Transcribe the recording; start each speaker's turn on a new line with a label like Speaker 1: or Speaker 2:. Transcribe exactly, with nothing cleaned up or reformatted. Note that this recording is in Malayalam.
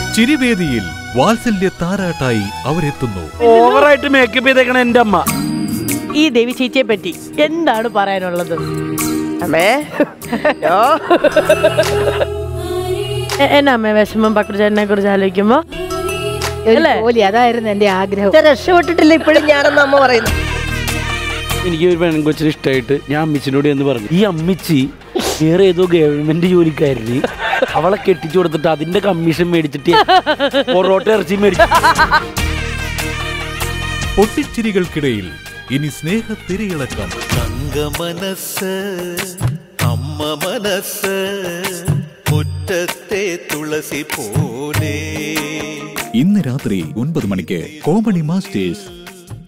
Speaker 1: ചിരിവേദിയിൽ വാത്സല്യ താരാട്ടായി അവരെത്തുന്നു.
Speaker 2: ഓവറായിട്ട് മേക്കപ്പ് ചെയ്തേക്കണ എന്റെ അമ്മ.
Speaker 3: ഈ ദേവി ചേച്ചിയെ പറ്റി എന്താണ് പറയാനുള്ളത്? അമ്മേ എന്നാ അമ്മേ വിഷമം പക്രുചേട്ടനെ കുറിച്ച് ആലോചിക്കുമ്പോ?
Speaker 4: അതായിരുന്നു എന്റെ ആഗ്രഹം. രക്ഷപ്പെട്ടിട്ടില്ല ഇപ്പോഴും ഞാനെന്ന് അമ്മ പറയുന്നു.
Speaker 2: എനിക്ക് ഒരു പെൺകൊച്ചിന് ഇഷ്ടമായിട്ട് ഞാൻ അമ്മിച്ചിനോട് എന്ന് പറഞ്ഞു. ഈ അമ്മിച്ചി വേറെ ഏതോ ഗവൺമെന്റ് ജോലിക്കാരന് അവളെ കെട്ടിച്ചു കൊടുത്തിട്ട് അതിന്റെ കമ്മീഷൻ മേടിച്ചിട്ട് പൊറോട്ട ഇറച്ചി മേടിച്ചു.
Speaker 1: പൊട്ടിച്ചിരികൾക്കിടയിൽ ഇനി സ്നേഹത്തിരിയിളക്കം.
Speaker 5: തങ്കമനസ് അമ്മ മനസ് മുറ്റത്തെ തുളസി പോലെ.
Speaker 1: ഇന്ന് രാത്രി ഒൻപത് മണിക്ക് കോമഡി മാസ്റ്റേഴ്സ്.